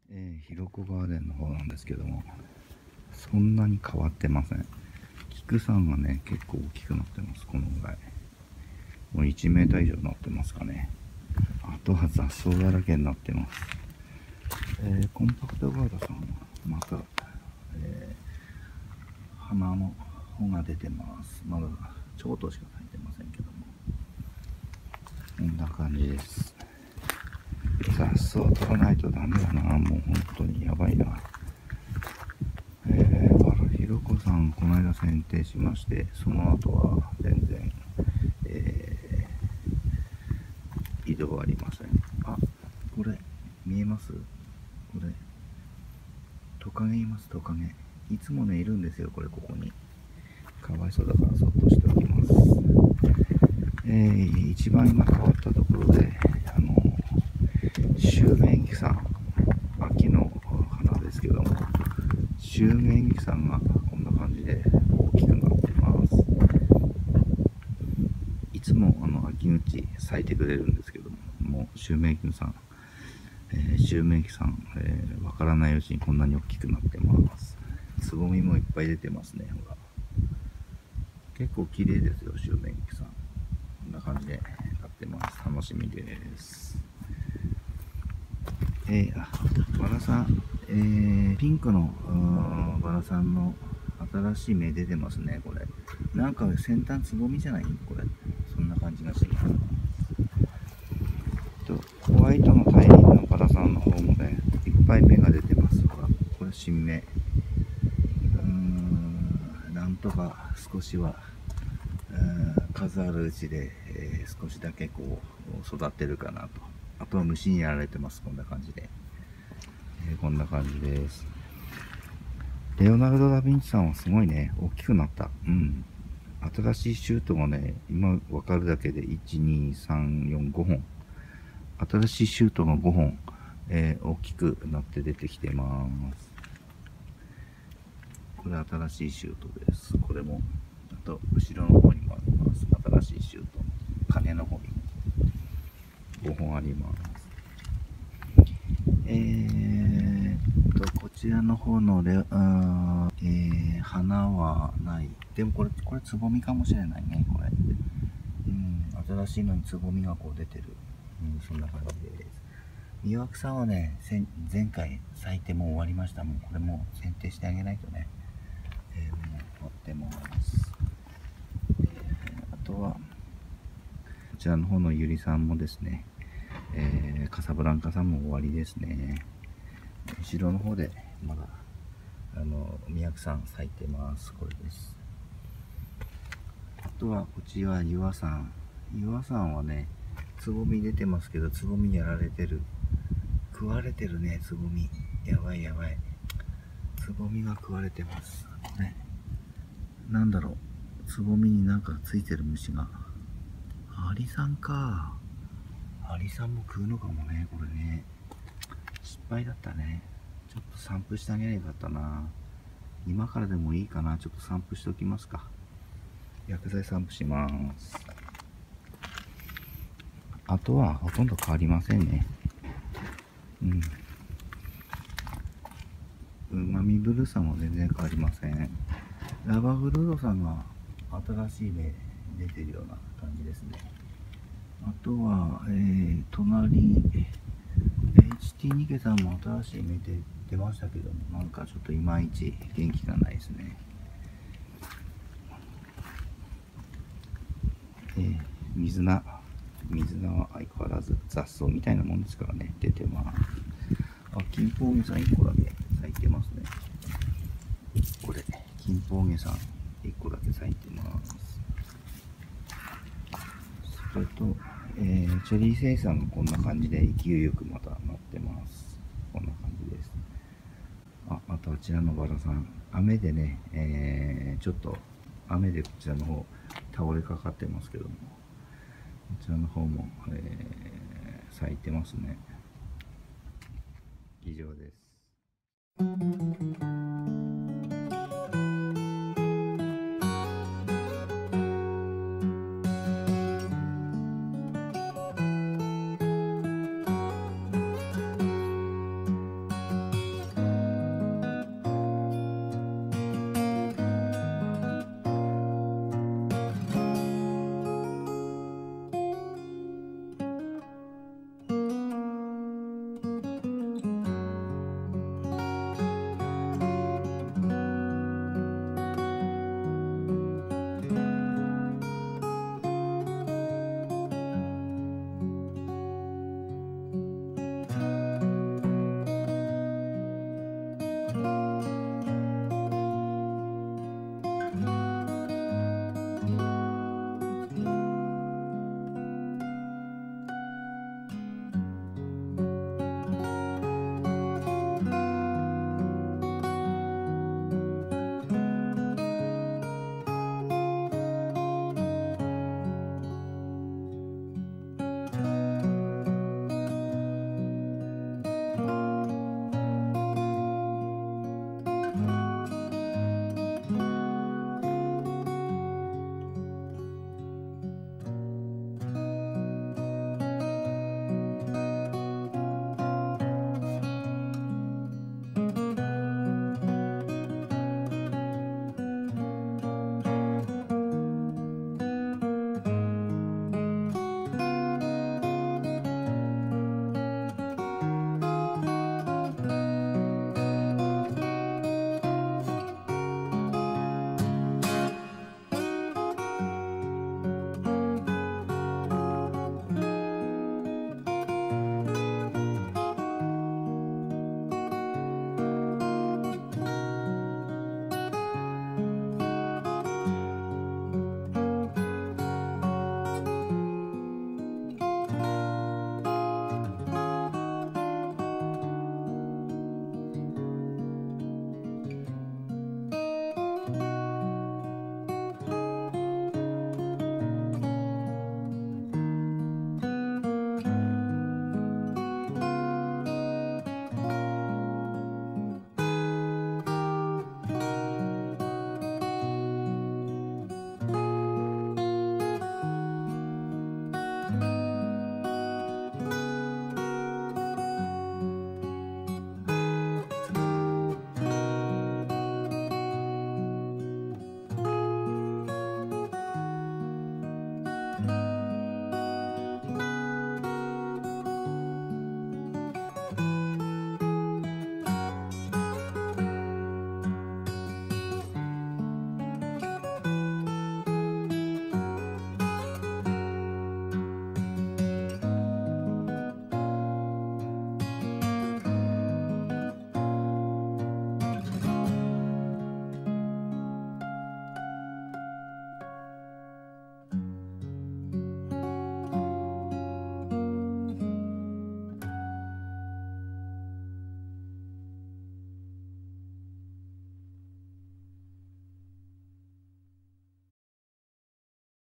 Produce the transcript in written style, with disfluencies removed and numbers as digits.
ひろこガーデンの方なんですけども、そんなに変わってません。菊さんがね、結構大きくなってます。このぐらい。もう1メーター以上になってますかね。あとは雑草だらけになってます。コンパクトガードさんはまた、花の穂が出てます。まだちょっとしか咲いてませんけども、こんな感じです。雑草取らないとダメだな。もう本当にやばいな。ひろこさんこの間剪定しまして、その後は全然、移動はありません。あ、これ見えます？これトカゲいます。トカゲいつもねいるんですよ。これここにかわいそうだからそっとしておきます。一番今変わったところで、シュウメンギさん、秋の花ですけども、シュウメンギさんがこんな感じで大きくなってます。いつも秋口咲いてくれるんですけども、もうシュウメンギさん、わからないうちにこんなに大きくなってます。つぼみもいっぱい出てますね。ほら、結構綺麗ですよ、シュウメンギさん。こんな感じでなってます。楽しみです。バラさん、ピンクのバラさんの新しい芽出てますね。これなんか先端つぼみじゃない？これそんな感じがします。ホワイトの大輪のバラさんの方もね、いっぱい芽が出てます。ほら、これ新芽。なんとか少しは数あるうちで、少しだけこう育ってるかなと。あとは虫にやられてます。こんな感じで、こんな感じです。レオナルド・ダ・ヴィンチさんはすごいね、大きくなった。新しいシュートがね、今わかるだけで1、2、3、4、5本。新しいシュートが5本、大きくなって出てきてます。これ新しいシュートです。これも、あと後ろの方にもあります。新しいシュート。金の方に5本あります。こちらの方の花はない。でもこれつぼみかもしれないね。これ。新しいのにつぼみがこう出てる。そんな感じです。岩草はね、前回咲いてもう終わりました。もうこれも剪定してあげないとね。もう終わってます。あとは、こちらの方のゆりさんもですね、カサブランカさんも終わりですね。後ろの方でまだ宮城さん咲いてます。これです。あとはこちらは岩さん。岩さんはね、つぼみ出てますけど、つぼみやられてる。食われてるね、つぼみ。やばいやばい。つぼみが食われてます。ね、なんだろう。つぼみになんかついてる虫が。アリさんか。アリさんも食うのかもね、これね。失敗だったね。ちょっと散布してあげればよかったな。今からでもいいかな。ちょっと散布しておきますか。薬剤散布します。あとはほとんど変わりませんね。うまみブルーさんも全然変わりません。ラバグルードさんが新しい芽出てるような感じですね。あとは、隣、HT ニケさんも新しい芽出ましたけども、なんかちょっといまいち元気がないですね。水菜は相変わらず雑草みたいなもんですからね、出てます。金峰毛さん1個だけ咲いてますね。これ、金峰毛さん1個だけ咲いてます。それと、チェリーセイさんがこんな感じで勢いよくまたなってます。こんな感じです。またこちらのバラさん、雨でね、ちょっと雨でこちらの方倒れかかってますけども、こちらの方も、咲いてますね。以上です。